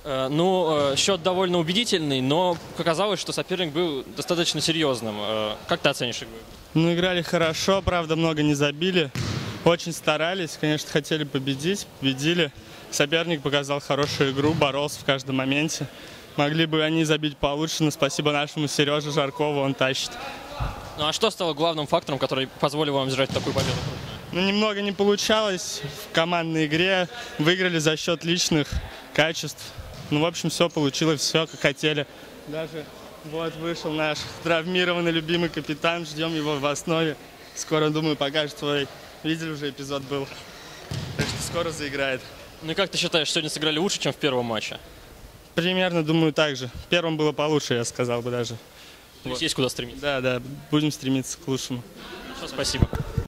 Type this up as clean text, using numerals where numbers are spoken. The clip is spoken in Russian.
Счет довольно убедительный, но оказалось, что соперник был достаточно серьезным. Как ты оценишь игру? Ну, играли хорошо, правда, много не забили. Очень старались, конечно, хотели победить, победили. Соперник показал хорошую игру, боролся в каждом моменте. Могли бы они забить получше, но спасибо нашему Сереже Жаркову, он тащит. Ну а что стало главным фактором, который позволил вам взять такую победу? Ну, немного не получалось в командной игре, выиграли за счет личных качеств. Ну, в общем, все получилось, все как хотели. Даже вот вышел наш травмированный любимый капитан, ждем его в основе. Скоро, думаю, покажет свой. Видели, уже эпизод был. Так что скоро заиграет. Ну и как ты считаешь, сегодня сыграли лучше, чем в первом матче? Примерно, думаю, так же. В первом было получше, я сказал бы даже. То есть есть куда стремиться? Да, будем стремиться к лучшему. Спасибо.